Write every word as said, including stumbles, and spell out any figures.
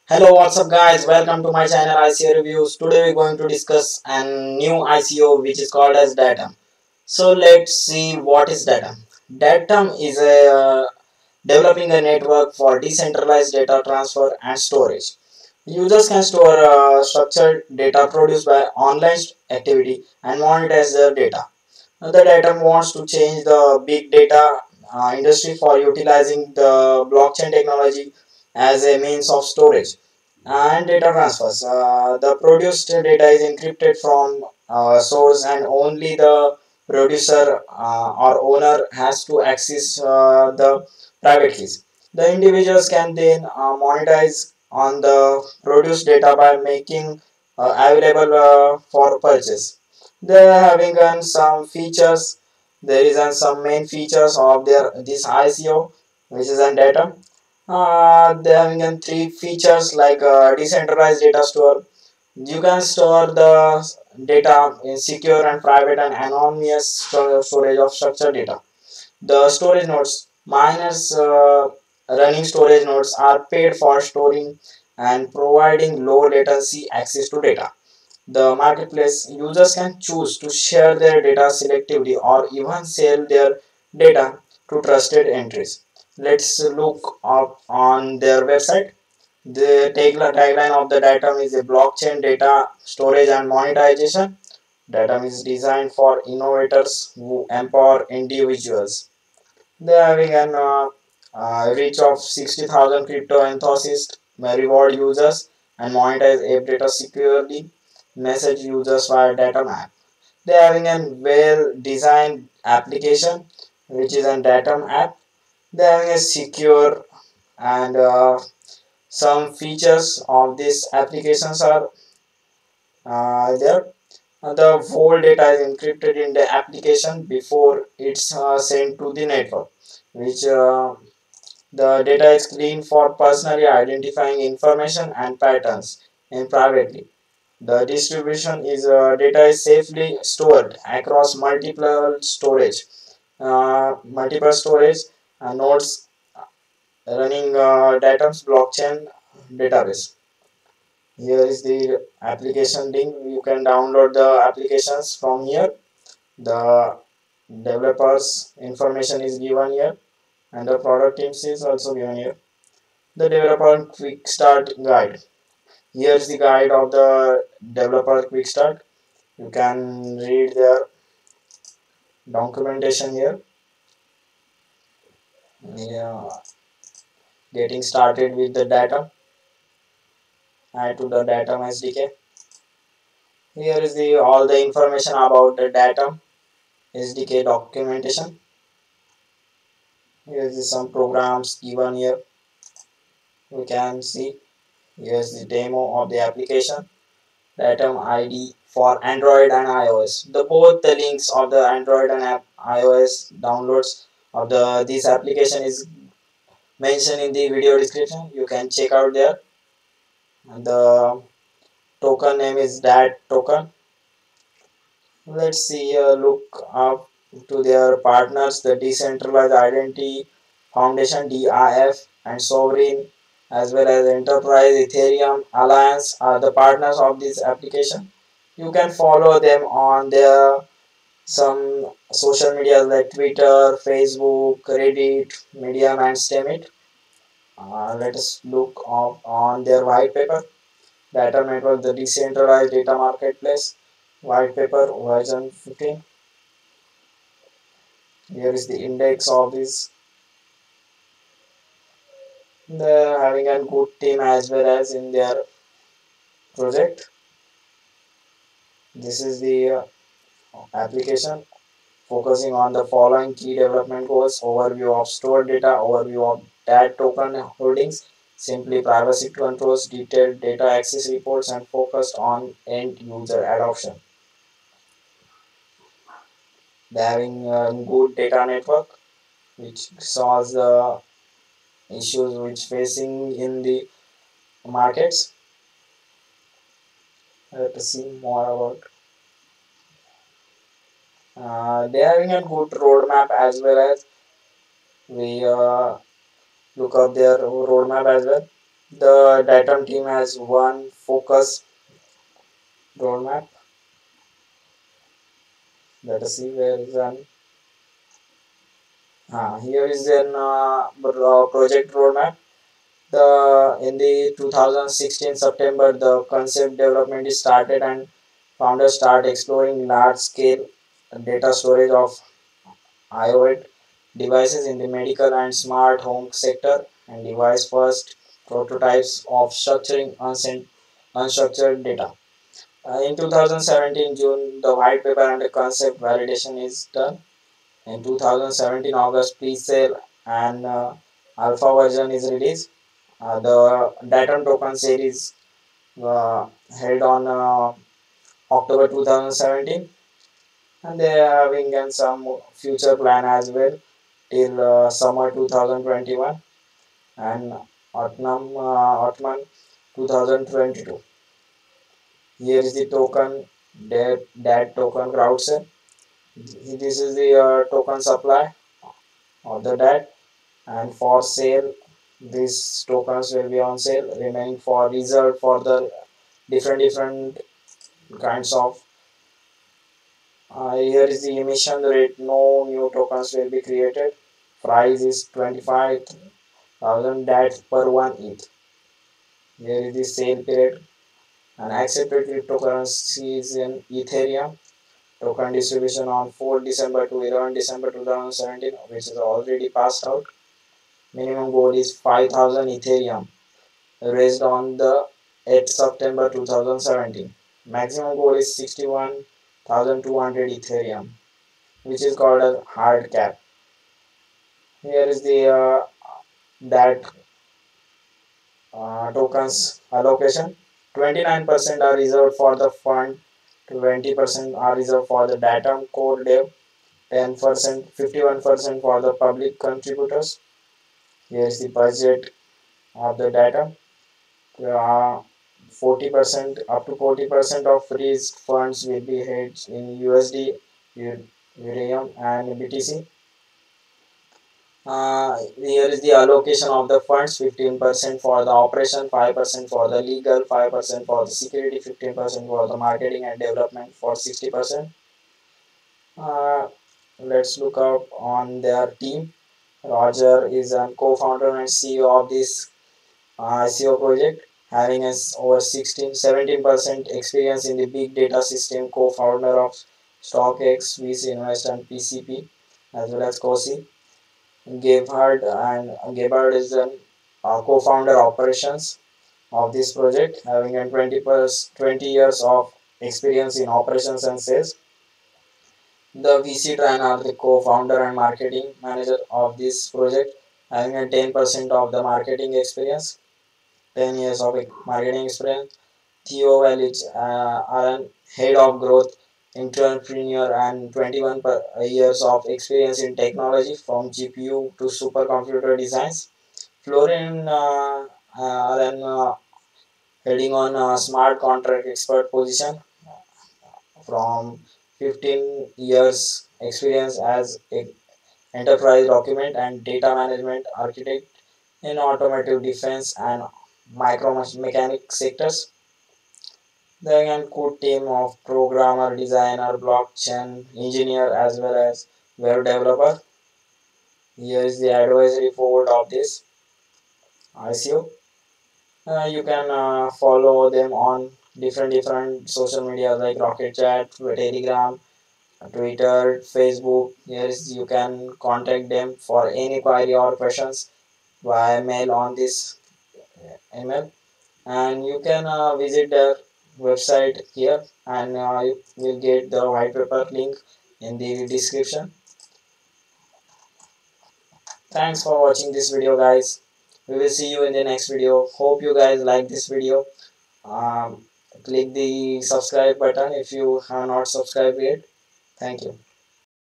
Hello, what's up, guys? Welcome to my channel I C O Reviews. Today we're going to discuss a new I C O which is called as Datum. So let's see what is Datum. Datum is a uh, developing a network for decentralized data transfer and storage. Users can store uh, structured data produced by online activity and monetize their data. Now, the Datum wants to change the big data uh, industry for utilizing the blockchain technology as a means of storage and data transfers. Uh, the produced data is encrypted from uh, source, and only the producer uh, or owner has to access uh, the private keys. The individuals can then uh, monetize on the produced data by making uh, available uh, for purchase. They are having uh, some features. There is uh, some main features of their this I C O, which is an data. Uh, they having uh, three features like uh, decentralized data store. You can store the data in secure and private and anonymous sto- storage of structured data. The storage nodes, miners uh, running storage nodes are paid for storing and providing low latency access to data. The marketplace, users can choose to share their data selectively or even sell their data to trusted entries. Let's look up on their website. The tagli- tagline of the Datum is a blockchain data storage and monetization. Datum is designed for innovators who empower individuals. They are having an uh, uh, reach of sixty thousand crypto enthusiasts, may reward users and monetize app data securely, message users via Datum app. They are having a well designed application which is a Datum app. They are having a secure and uh, some features of these applications are uh, there. Uh, the whole data is encrypted in the application before it's uh, sent to the network, which uh, the data is clean for personally identifying information and patterns in privately. The distribution is uh, data is safely stored across multiple storage, uh, multiple storage uh, nodes running uh, Datum's blockchain database. Here is the application link. You can download the applications from here. The developers information is given here, and the product teams is also given here. The developer quick start guide. Here's the guide of the developer quick start. You can read their documentation here. Yeah, getting started with the data. Add to the Datum S D K. Here is the all the information about the Datum S D K documentation. Here is some programs given here. We can see. Here's the demo of the application. Datum I D for Android and iOS. The both the links of the Android and app iOS downloads of the this application is mentioned in the video description. You can check out there. And the token name is dat token. Let's see uh, look up to their partners, the Decentralized Identity Foundation D I F and Sovereign as well as Enterprise Ethereum Alliance are the partners of this application. You can follow them on their some social media like Twitter, Facebook, Reddit, Medium and Steemit. Uh, let us look up on their white paper. Data Network, the Decentralized Data Marketplace, white paper version fifteen. Here is the index of this. They're having a good team as well as in their project. This is the uh, application focusing on the following key development goals: overview of stored data, overview of dat token holdings, simply privacy controls, detailed data access reports, and focused on end user adoption. They're having a good data network which solves the issues which facing in the markets. Let's see more about. Uh, they are having a good roadmap as well as we uh, look up their roadmap as well. The Datum team has one focus roadmap. Let us see where is an ah, here is an uh, uh, project roadmap. The in the two thousand sixteen September, the concept development is started and founders start exploring large scale data storage of IoT devices in the medical and smart home sector, and device first prototypes of structuring unsent- unstructured data. Uh, in two thousand seventeen June, the white paper and the concept validation is done. In two thousand seventeen August, pre-sale and uh, alpha version is released. Uh, the Datum token series uh, held on uh, October two thousand seventeen, and they are having and some future plan as well till uh, summer two thousand twenty-one and autumn uh, autumn two thousand twenty-two. Here is the token that that token crowd sale. This is the uh, token supply of the D A T, and for sale these tokens will be on sale, remaining for reserved for the different different kinds of. Uh, here is the emission rate. No new tokens will be created. Price is twenty-five thousand D A T per one E T H. Here is the sale period. And accepted cryptocurrency is in Ethereum. Token distribution on fourth December to eleventh December two thousand seventeen, which is already passed out. Minimum goal is five thousand Ethereum, raised on the eighth September two thousand seventeen. Maximum goal is sixty-one thousand two hundred Ethereum, which is called a hard cap. Here is the uh, that uh, tokens allocation. twenty-nine percent are reserved for the fund, twenty percent are reserved for the Datum core dev, ten percent, fifty-one percent for the public contributors. Here is the budget of the Datum. Uh, forty percent up to forty percent of raised funds will be hedged in U S D, Ethereum, and B T C. Uh, here is the allocation of the funds: fifteen percent for the operation, five percent for the legal, five percent for the security, fifteen percent for the marketing and development, for sixty percent. Uh, let's look up on their team. Roger is a co-founder and C E O of this uh, I C O project, having us over sixteen, seventeen percent experience in the big data system, co-founder of StockX, V C Invest, and P C P, as well as COSI. Gebhard and Gebhard is the uh, co-founder operations of this project, having a twenty, plus, twenty years of experience in operations and sales. The V C Tran are the co-founder and marketing manager of this project, having a ten percent of the marketing experience, ten years of marketing experience. Theo Valich uh, are an head of growth entrepreneur and twenty-one per, uh, years of experience in technology from G P U to supercomputer designs. Florian uh, uh, are an uh, heading on a smart contract expert position from fifteen years experience as a enterprise document and data management architect in automotive, defense, and micro mechanic sectors. Then a good team of programmer, designer, blockchain engineer, as well as web developer. Here is the advisory board of this I C O. Uh, you can uh, follow them on different different social media like Rocket Chat, Telegram, Twitter, Facebook. Here is you can contact them for any query or questions via mail on this email, and you can uh, visit their website here, and uh, you will get the white paper link in the description. Thanks for watching this video, guys. We will see you in the next video. Hope you guys like this video. Um, click the subscribe button if you have not subscribed yet. Thank you.